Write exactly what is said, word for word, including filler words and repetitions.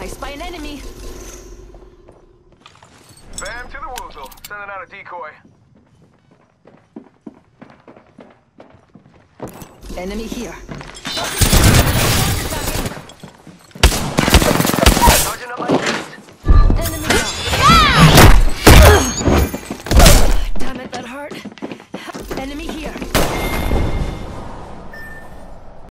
I spy an enemy. Bam to the woozle. Sending out a decoy. Enemy here. Dodging up my